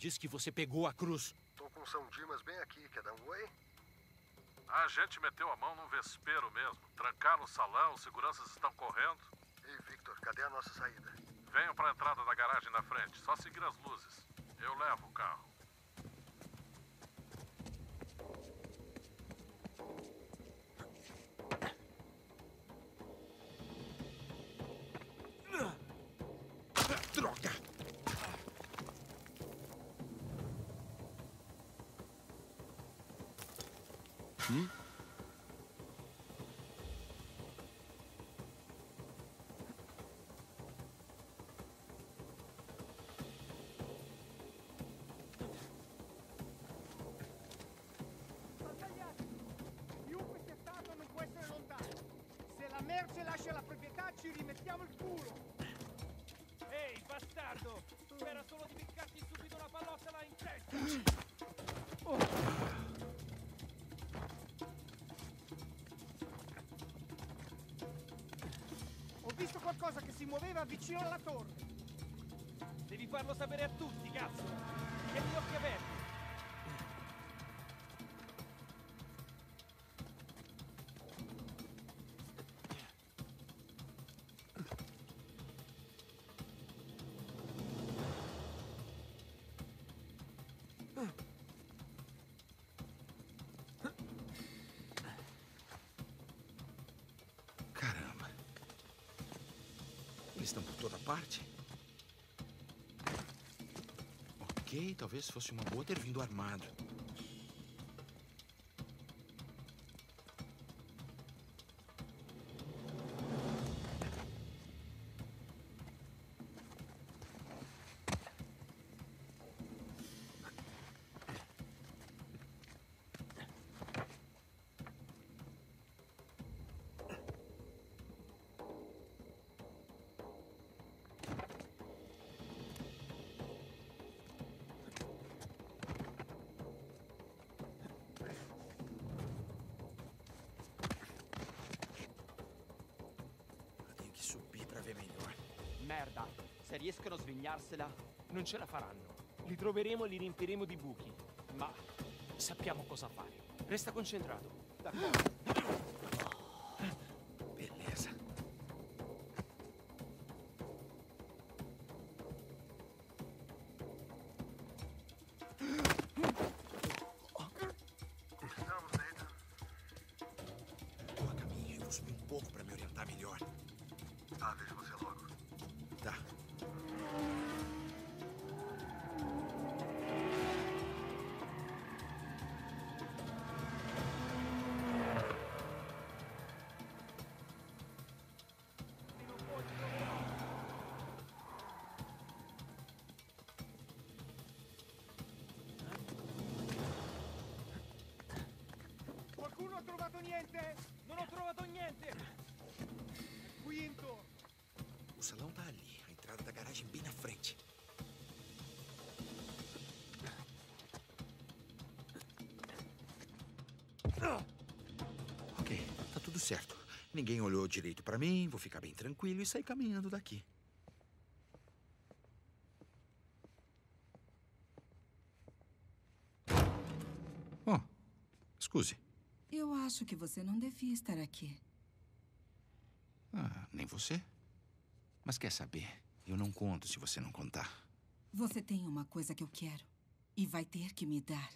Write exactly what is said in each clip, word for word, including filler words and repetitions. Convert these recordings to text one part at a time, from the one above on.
Diz que você pegou a cruz. Tô com São Dimas bem aqui. Quer dar um oi? A gente meteu a mão num vespeiro mesmo. Trancaram o salão, os seguranças estão correndo. Ei, Victor, cadê a nossa saída? Venham para a entrada da garagem na frente. Só seguir as luzes. Eu levo o carro. Droga! Hum? Chiunque sia stato non può essere lontano. Se la merce lascia la proprietà ci rimettiamo il culo. Ehi, bastardo! Spera solo di piccarti subito una pallottola in testa! Oh. Ho visto qualcosa che si muoveva vicino alla torre. Devi farlo sapere a tutti, cazzo! Tieni gli occhi aperti! Caramba. Eles estão por toda parte. Ok, talvez fosse uma boa ter vindo armado. Merda, se riescono a svignarsela, non ce la faranno. Li troveremo e li riempiremo di buchi. Ma sappiamo cosa fare. Resta concentrato. D'accordo. Beleza. Estamos, Nathan. Tô a caminho e vou subir um pouco para me orientar melhor. Ah, vejo você logo. Tá. Qualcuno ha trovato niente? Non ho trovato niente! È qui intorno. O salão tá ali, a entrada da garagem bem na frente. Ok, tá tudo certo. Ninguém olhou direito pra mim, vou ficar bem tranquilo e sair caminhando daqui. Oh, scusi. Eu acho que você não devia estar aqui. Ah, nem você? Mas quer saber? Eu não conto se você não contar. Você tem uma coisa que eu quero. E vai ter que me dar.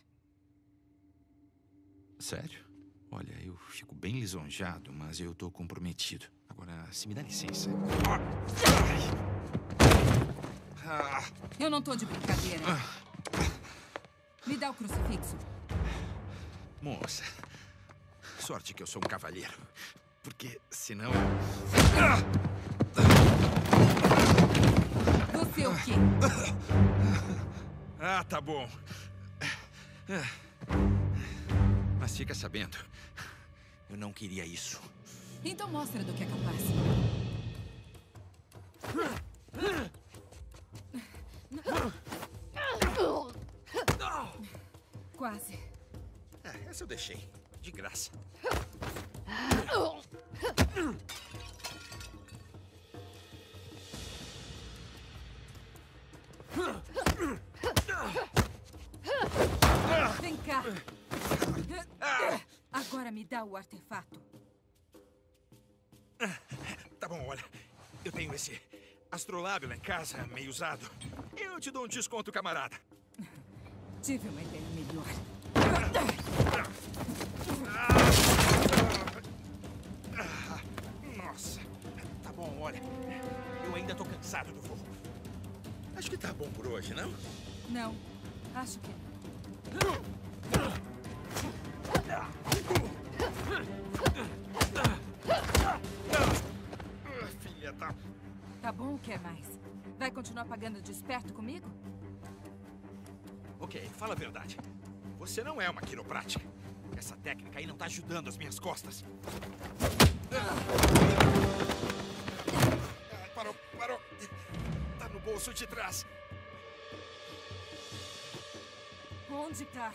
Sério? Olha, eu fico bem lisonjeado, mas eu tô comprometido. Agora, se me dá licença... Ah! Eu não tô de brincadeira. Me dá o crucifixo. Moça, sorte que eu sou um cavalheiro. Porque, senão... Você o quê? Ah, tá bom. Mas fica sabendo, eu não queria isso. Então mostra do que é capaz. Quase. É, essa eu deixei. De graça. cá. Agora me dá o artefato. Tá bom, olha. Eu tenho esse astrolábio lá em casa, meio usado. Eu te dou um desconto, camarada. Tive uma ideia melhor. Nossa. Tá bom, olha. Eu ainda tô cansado do voo. Acho que tá bom por hoje, não? Não, acho que não. Filha da... Tá bom, o que é mais? Vai continuar pagando de esperto comigo? Ok, fala a verdade. Você não é uma quiroprática. Essa técnica aí não tá ajudando as minhas costas. Ah, parou, parou. Tá no bolso de trás. Onde tá?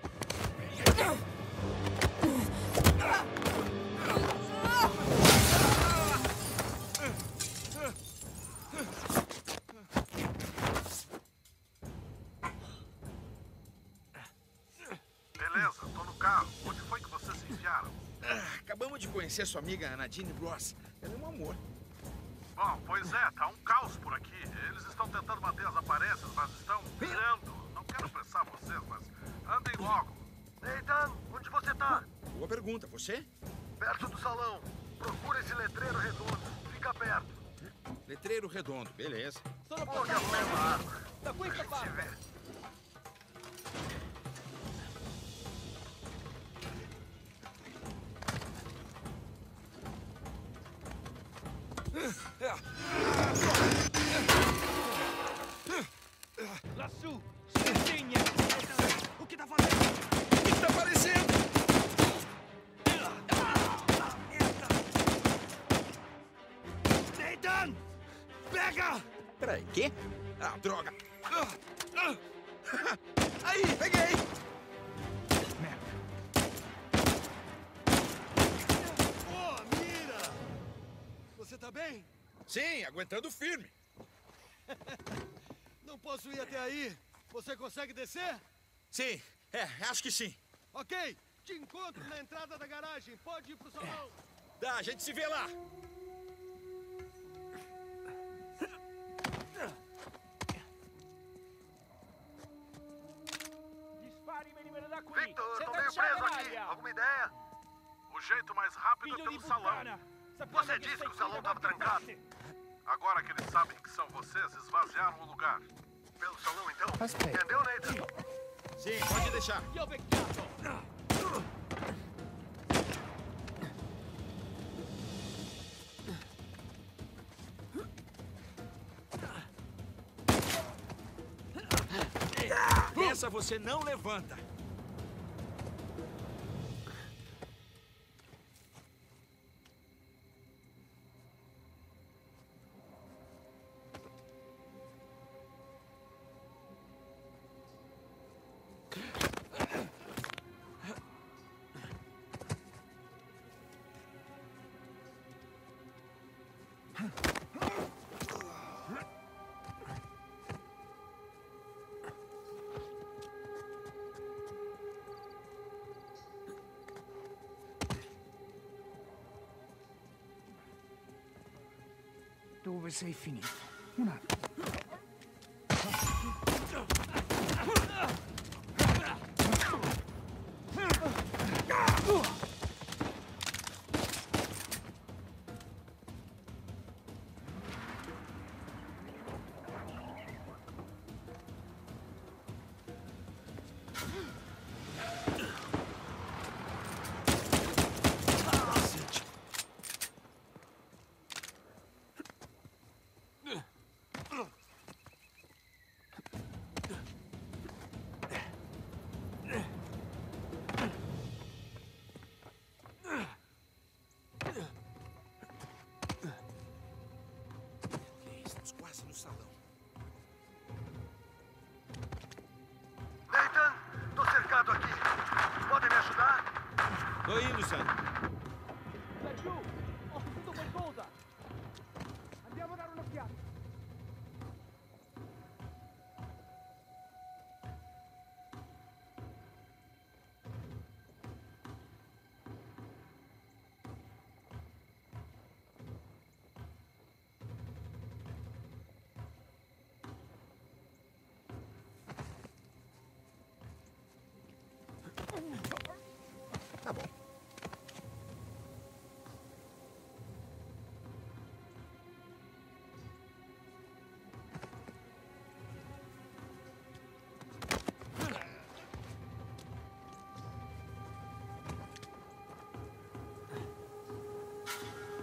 Beleza, tô no carro. Onde foi que vocês se enfiaram? Ah, acabamos de conhecer sua amiga Nadine Ross. Ela é um amor. Bom, pois é, tá um caos por aqui. Eles estão tentando manter as aparências, mas estão pirando. Não quero apressar vocês, mas andem logo. Nathan, onde você tá? Boa pergunta. Você? Perto do salão. Procura esse letreiro redondo. Fica perto. Letreiro redondo. Beleza. Sono Pô, que passato arruma a arma. da questa Se parte. vê. Lassù, si insegna. O que tá fazendo? O que tá aparecendo? Nathan! Pega! Peraí, quê? Ah, droga. Ah, ah. Aí, peguei. Merda. Ô, mira! Você tá bem? Sim, aguentando firme. Não posso ir até aí. Você consegue descer? Sim, é, acho que sim. Ok. Te encontro na entrada da garagem. Pode ir pro salão. Tá, a gente se vê lá. Dispari me da qui. Victor, Se tô meio cacciare preso aqui. l'aria. Alguma ideia? O jeito mais rápido é Figlio di pelo salão. puttana. Sappiamo Você che disse stai que o salão qui da tava qualche trancado. parte. Agora que eles sabem que são vocês, esvaziaram o lugar. Pelo salão, então? Entendeu, Nathan? Sim, pode deixar. Ti ho beccato. Essa você não levanta. Dove sei finito? Un attimo. Estamos quase no salão. Nathan, tô cercado aqui. Podem me ajudar? Tô indo, Sam. Laggiù! Ho sentito qualcosa! Andiamo a dare un'occhiata!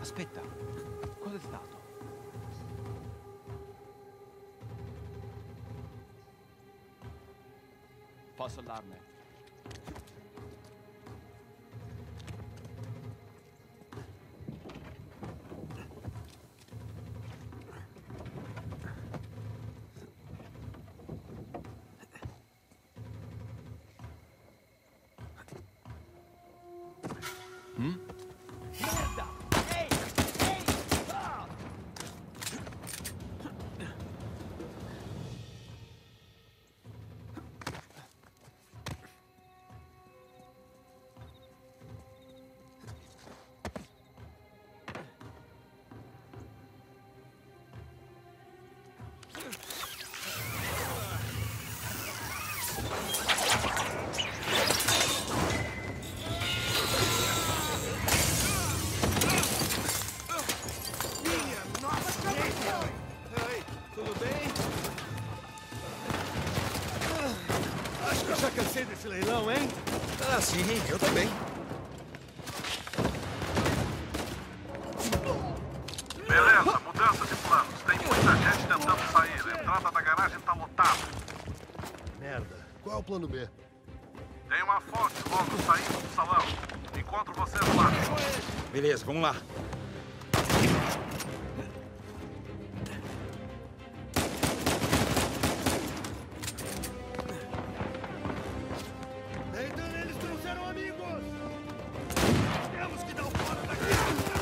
Aspetta, cosa è stato? Posso allarme? Merda! Ehi! Ehi! Ah! Ei, tudo bem? Acho que eu já cansei desse leilão, hein? Ah, sim, eu também. Beleza, mudança de planos. Tem muita gente tentando sair. A entrada da garagem tá lotada. Merda. Qual é o plano B? Tem uma fonte logo saindo do salão. Encontro vocês lá. Beleza, vamos lá. Então eles trouxeram amigos! Temos que dar o fora daqui!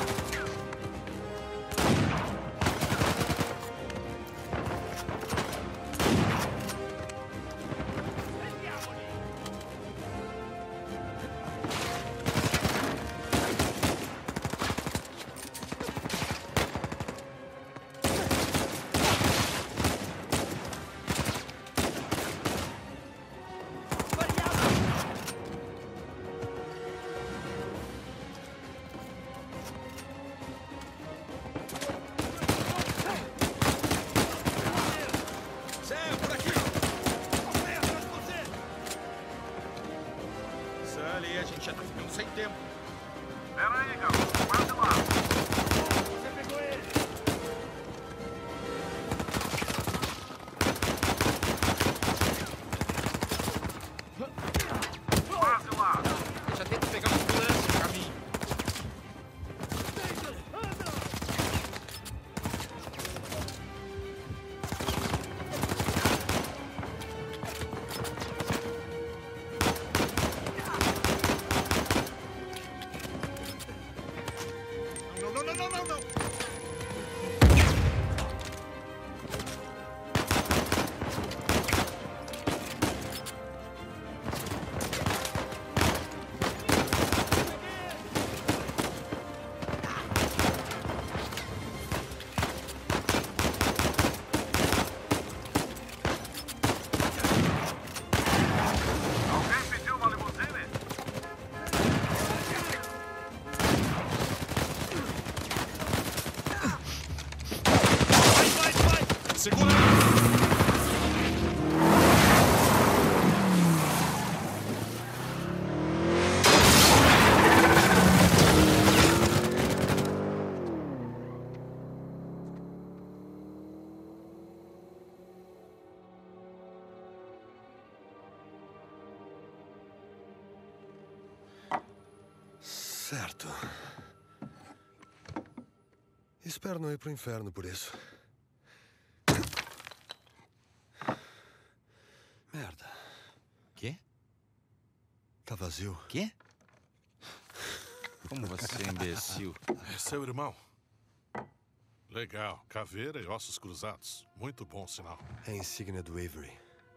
Sam, por aqui! Vem atrás de você! Sully, a gente já tá ficando sem tempo. Pera aí, garoto. Quase lá. Você pegou ele! Quase lá. Eu já tento pegar um ambulância no caminho. Anda! Não, não, não, não, não, não! Alguém pediu uma limusine? Vai, vai, vai! Segura aí! Certo. Espero não ir pro inferno por isso. Merda. Quê? Tá vazio. Quê? Como você é imbecil? É seu irmão. Legal. Caveira e ossos cruzados. Muito bom sinal. É a insígnia do Avery.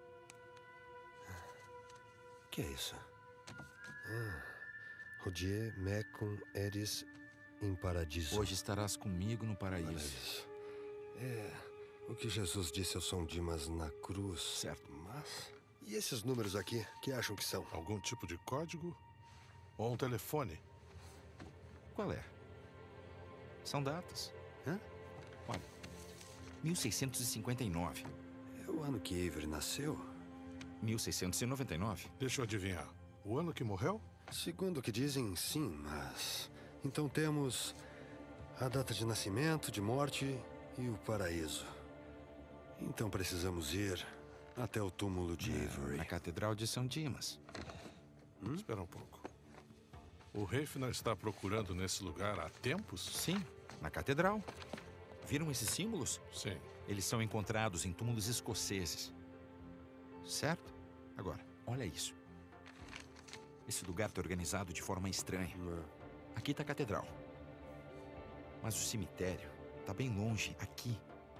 Que é isso? Ah, Rodier, Mecum, Eris, em Paradiso. Hoje estarás comigo no paraíso. Paraíso. É, o que Jesus disse ao São Dimas na cruz. Certo. Mas... E esses números aqui, que acham que são? Algum tipo de código? Ou um telefone? Qual é? São datas. Hã? Olha, mil seiscentos e cinquenta e nove. É o ano que Avery nasceu? mil seiscentos e noventa e nove. Deixa eu adivinhar. O ano que morreu? Segundo o que dizem, sim, mas... Então temos... A data de nascimento, de morte e o paraíso. Então precisamos ir até o túmulo de Avery. Na Catedral de São Dimas. Hum? Espera um pouco. O Rafe não está procurando nesse lugar há tempos? Sim, na Catedral. Viram esses símbolos? Sim. Eles são encontrados em túmulos escoceses. Certo? Agora, olha isso. Esse lugar está organizado de forma estranha. Não. Aqui está a Catedral. Mas o cemitério está bem longe, aqui.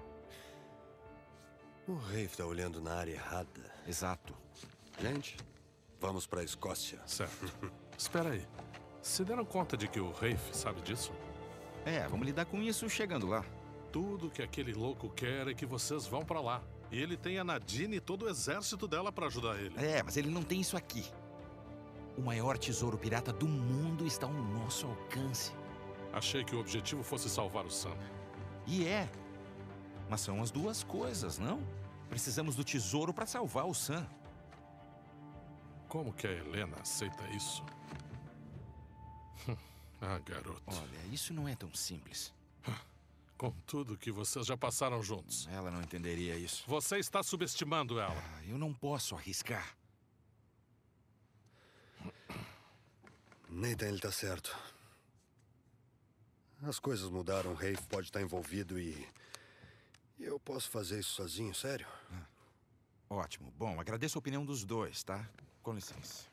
O Rafe está olhando na área errada. Exato. Gente, vamos para a Escócia. Certo. Espera aí. Se deram conta de que o Rafe sabe disso? É, vamos lidar com isso chegando lá. Tudo que aquele louco quer é que vocês vão para lá. E ele tem a Nadine e todo o exército dela para ajudar ele. É, mas ele não tem isso aqui. O maior tesouro pirata do mundo está ao nosso alcance. Achei que o objetivo fosse salvar o Sam. E é. Mas são as duas coisas, não? Precisamos do tesouro para salvar o Sam. Como que a Helena aceita isso? Ah, garoto. Olha, isso não é tão simples. Com tudo que vocês já passaram juntos. Ela não entenderia isso. Você está subestimando ela. Ah, eu não posso arriscar. Nathan, ele tá certo. As coisas mudaram, o Rafe pode estar envolvido e... Eu posso fazer isso sozinho, sério? Ah, ótimo. Bom, agradeço a opinião dos dois, tá? Com licença.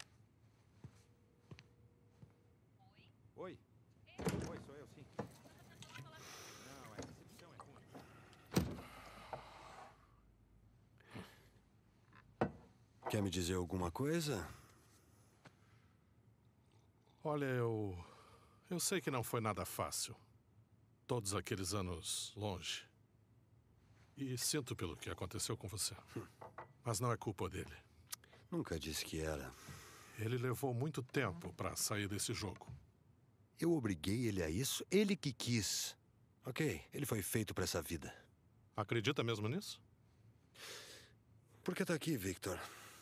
Oi? Oi, sou eu, sim. Não, a recepção é ruim. Quer me dizer alguma coisa? Olha, eu... Eu sei que não foi nada fácil. Todos aqueles anos longe. E sinto pelo que aconteceu com você. Mas não é culpa dele. Nunca disse que era. Ele levou muito tempo para sair desse jogo. Eu obriguei ele a isso? Ele que quis. Ok, ele foi feito para essa vida. Acredita mesmo nisso? Por que tá aqui, Victor?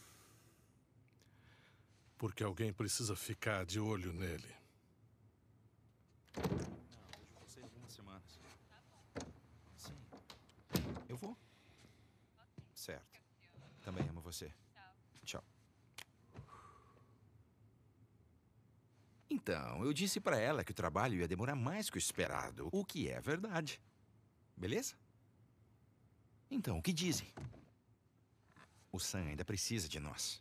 Porque alguém precisa ficar de olho nele. Não, eu vou sair algumas semanas. Sim. Eu vou. Certo. Também amo você. Tchau. Então, eu disse pra ela que o trabalho ia demorar mais que o esperado, o que é verdade. Beleza? Então, o que dizem? O Sam ainda precisa de nós.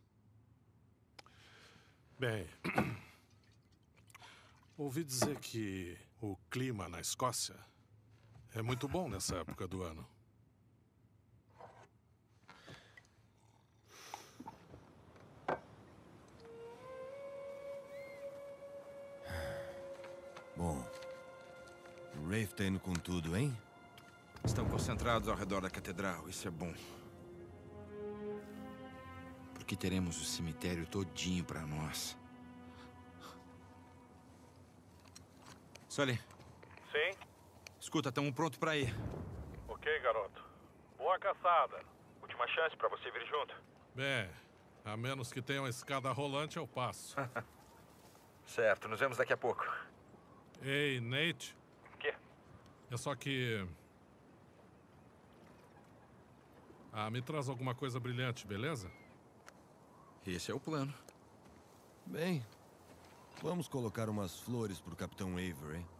Bem, ouvi dizer que o clima na Escócia é muito bom nessa época do ano. Bom, o Rafe tá indo com tudo, hein? Estão concentrados ao redor da catedral, isso é bom. Porque teremos o cemitério todinho pra nós. Sully. Sim? Escuta, estamos prontos pra ir. Ok, garoto. Boa caçada. Última chance pra você vir junto. Bem, a menos que tenha uma escada rolante, eu passo. Certo, nos vemos daqui a pouco. Ei, Nate. O quê? É só que... Ah, me traz alguma coisa brilhante, beleza? Esse é o plano. Bem, vamos colocar umas flores pro Capitão Avery.